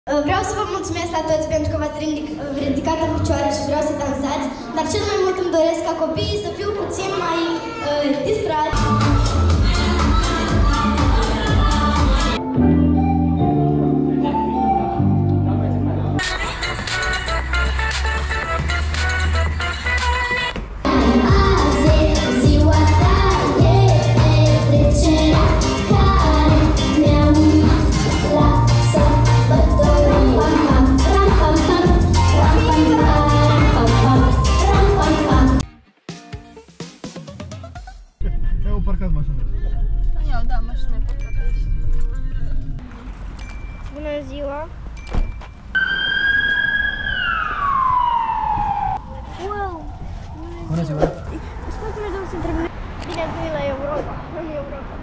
Vreau să vă mulțumesc la toți pentru că v-ați ridicat în picioare și vreau să dansați, dar cel mai mult îmi doresc ca copiii să fiu puțin mai distrați. Parcat mașina. Iau, da, mașina e parcată aici. Bună ziua! Wow! Bună ziua! Îți pot să mergem să întrebăm? Bine ați venit la Europa! În Europa!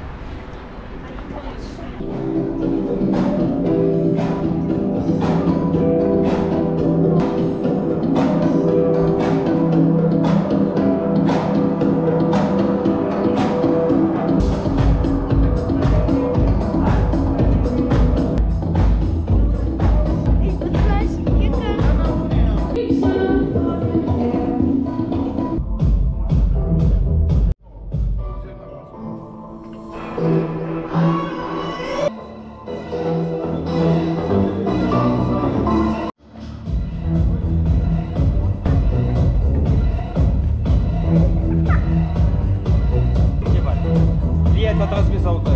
S-a transmis auto.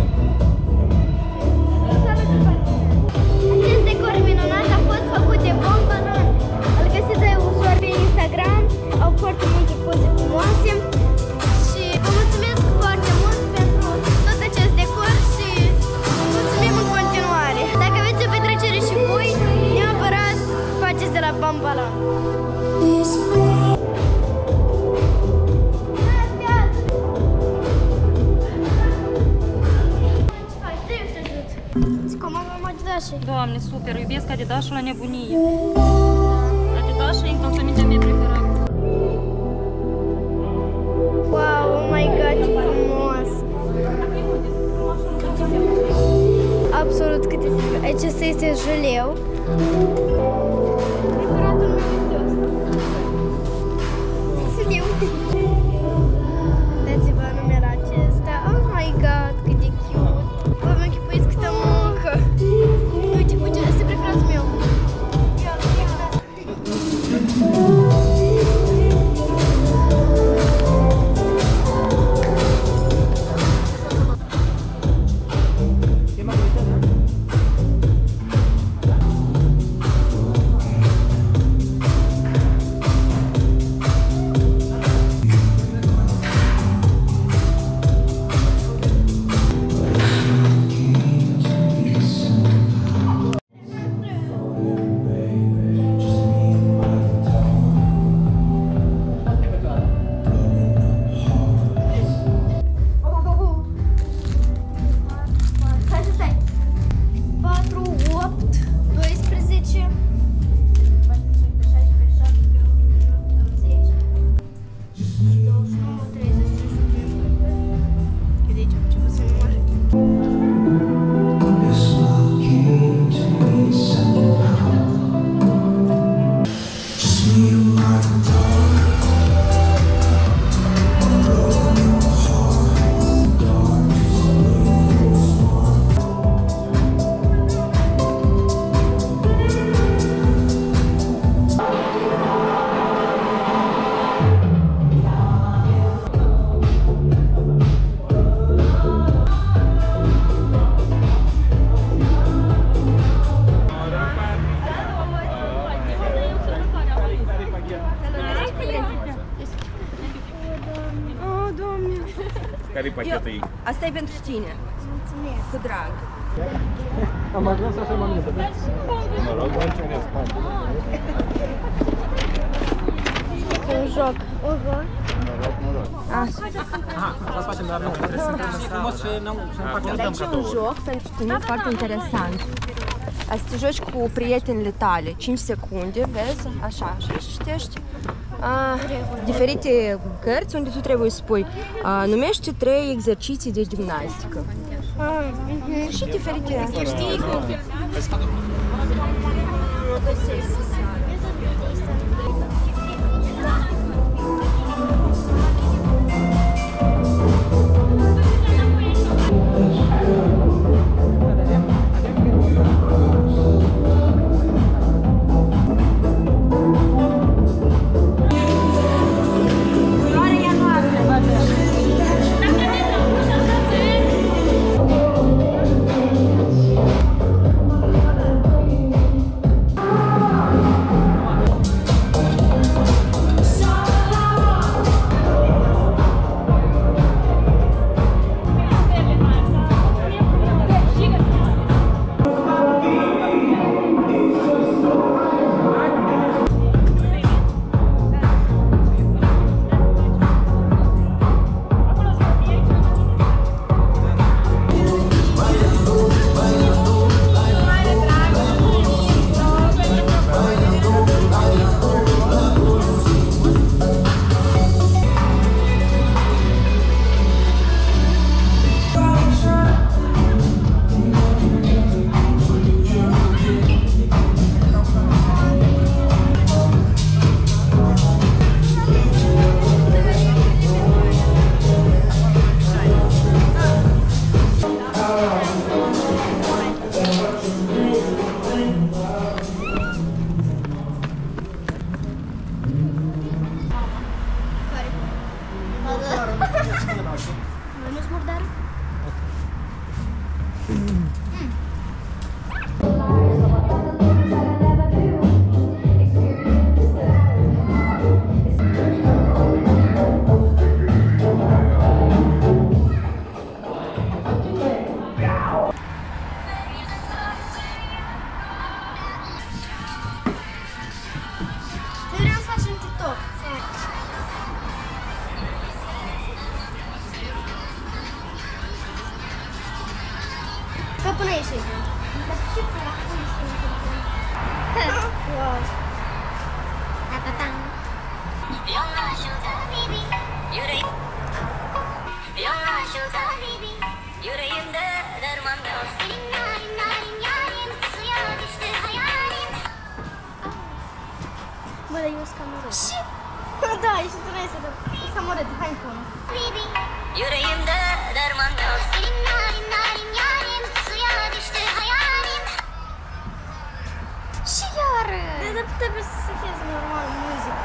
Acest decor minunat a fost făcut de Bombalon. Îl găsiți ușor pe Instagram. Au foarte multe poze frumoase. Și vă mulțumesc foarte mult pentru tot acest decor și mulțumim în continuare. Dacă aveți o petrecere și voi, neapărat faceți de la Bombalon. Doamne, super, iubesc Adidasul la nebunie. Adidasul e încălțămintea mea preferată. Wow, oh my god, ce frumos! Absolut cât este. Acesta este juleu. Preferatul meu este ăsta. Sunt eu. Dați-vă numele acesta. Oh my god, cât de cute! Vă mă închipuiți câtă muncă! Uite, uite, ăsta e preferatul meu. Care-i pachetul ei? Asta e pentru tine. Mulțumesc. Cu drag. Am ajuns așa mai mult. Mă rog, Un joc. Oho. Așa facem, dar nu. Trebuie să intrăm frumos și ne împachetăm Aici e un joc pentru tine foarte interesant. Să te joci cu prietenile tale. 5 secunde, vezi? Așa, și citești diferite cărți unde tu trebuie să spui numește 3 exerciții de gimnastică. Și diferite. Wow. Bă, dar eu sunt amorât. Și? Da, și tu nu ai să dă. Ești amorât, hai cu unul. Yüreğimde derman yok. Senin narin narin yarim suya düştü hayalim. Și iar! Dar trebuie să setezi normal muzică.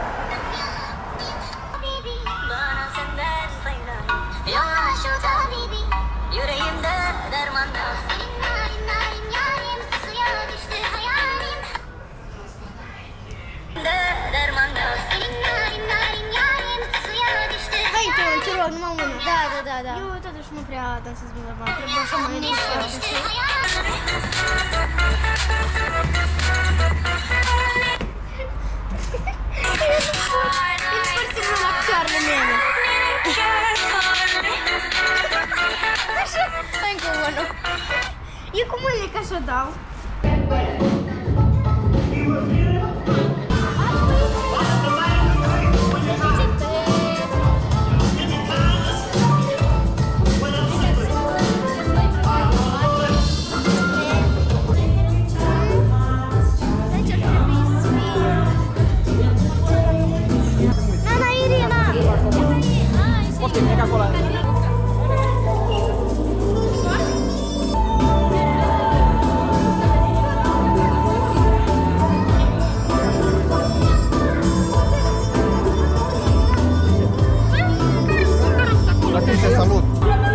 Bana senden faydalı. Yollaş o tabibi. Yüreğimde derman yok. Senin narin narin yarim suya düştü hayalim. De derman yok. Senin narin narin yarim suya düştü hayalim. Hai tu, te rog, numai unul. Da. Eu totuși nu prea dansez bine la bani. Trebuie să mă ridic foarte sus. Împărțim la picioarele mele. Așa, încă unul. E cu mâinile ca și-o dau. Salut!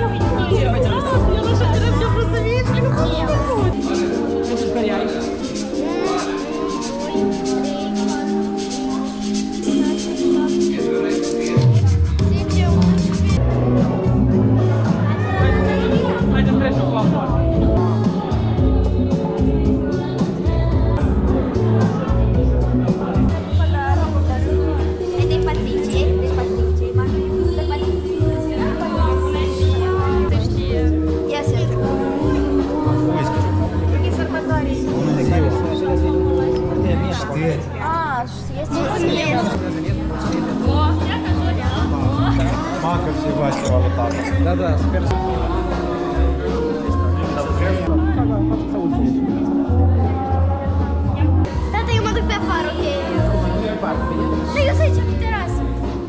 Мака всего села там. Да, супер. Tata, eu mă duc pe afară, ok? Da, eu sunt aici, pe terasă.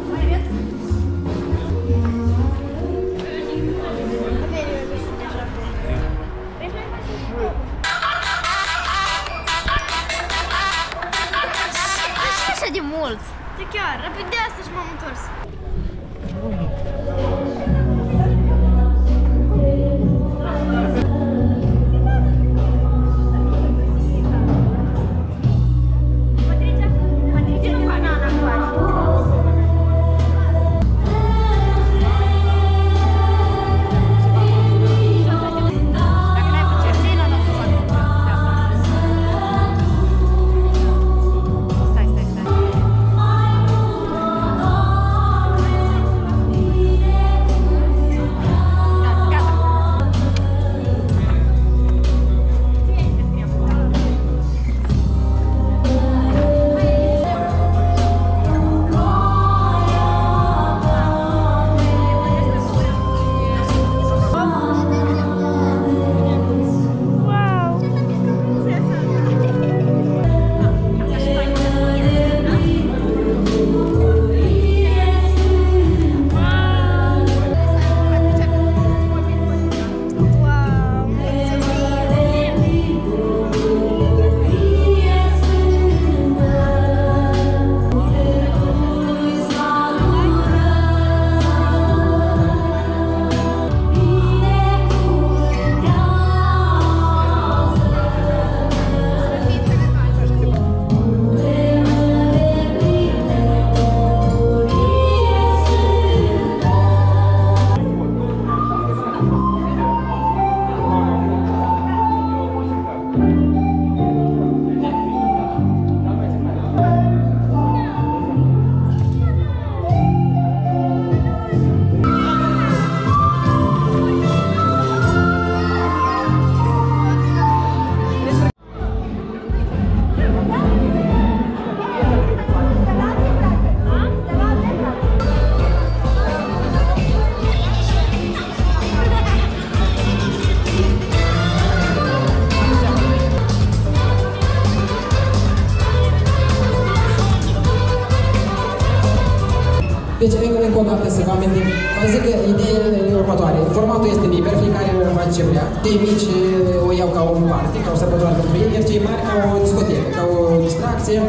Așa de mult. De chiar, rapid de asta și m-am întors. Deci, încă o dată să vă amintim, vă zic că ideea e următoare. Formatul este liber, fiecare face ce vrea. Cei mici o iau ca un party, ca o sărbătoare pentru ei, iar cei mari ca o discotecă, ca o distracție.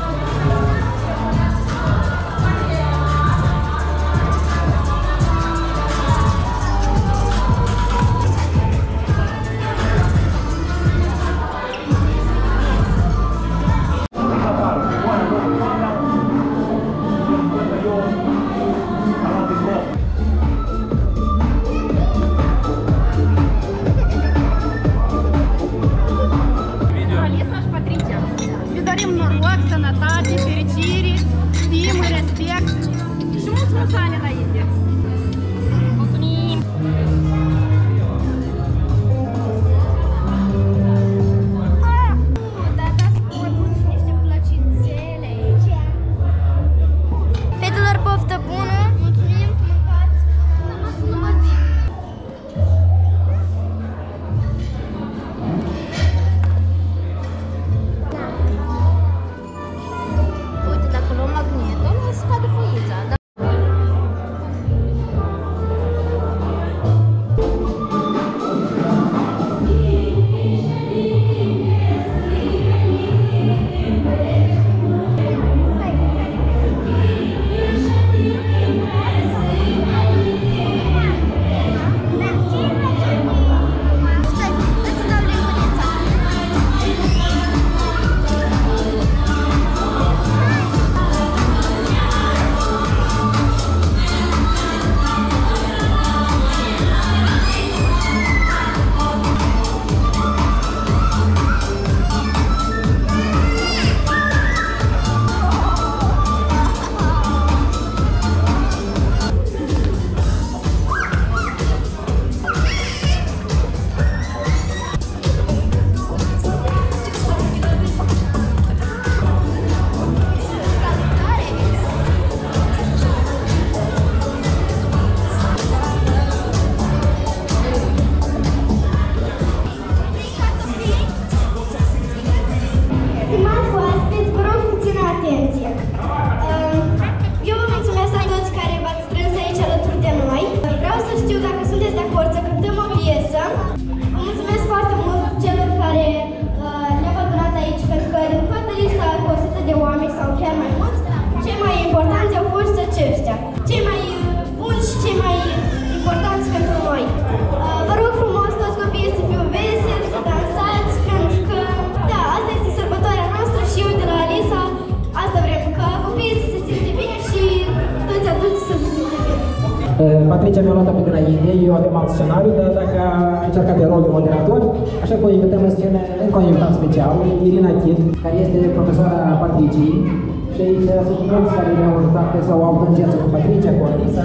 Patricia mi-a luat-o pe dinainte, eu avem alt scenariu, dar dacă a încercat de rol de moderator, așa că o invităm în scenă încă un invitat special, Irina Chid, care este profesoara Patriciei. Și aici sunt mulți care mi-au ajutat sau au tângență cu Patricia, cu Alisa.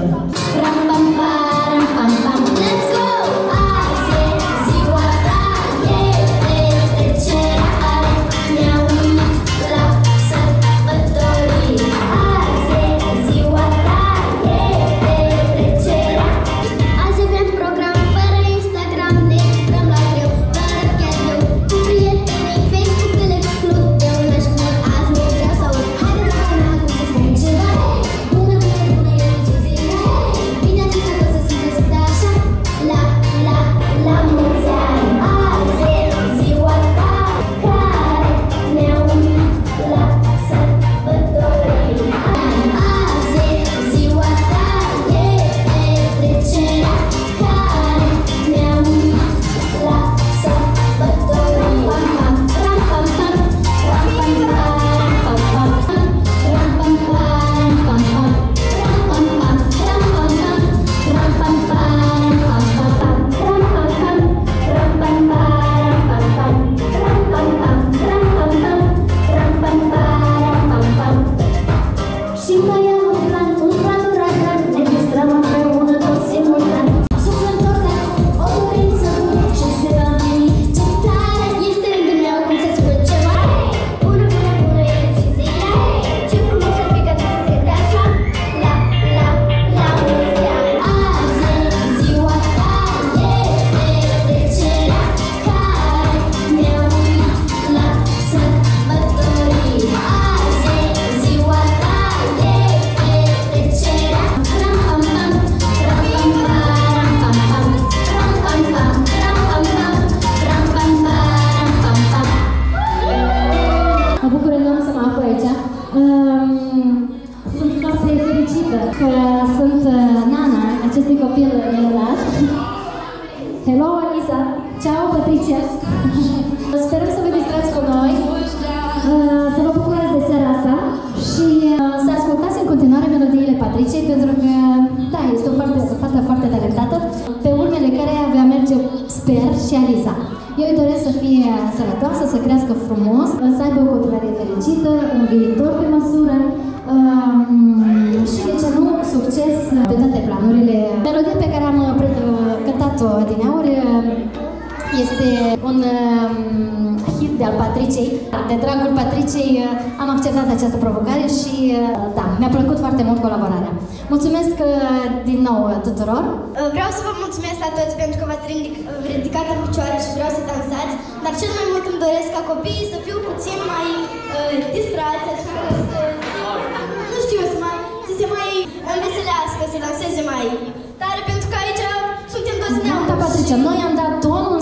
Patriciei, pentru că, da, este o fată foarte talentată, pe urmele care vrea merge, sper, și Aliza. Eu îi doresc să fie sănătoasă, să crească frumos, să aibă o copilărie fericită, un viitor pe măsură și, de ce nu, succes pe toate planurile. Melodia pe care am cântat-o adineauri este un hit de-al Patriciei. De dragul Patriciei am acceptat această provocare și da, mi-a plăcut foarte mult colaborarea. Mulțumesc din nou tuturor! Vreau să vă mulțumesc la toți pentru că v-ați ridicat în picioare și vreau să dansați, dar cel mai mult îmi doresc ca copiii să fiu puțin mai distrați, așa că nu știu, să se mai înveselească, să danseze mai tare, pentru că aici suntem toți neamuri. Patricia, noi am dat tonul,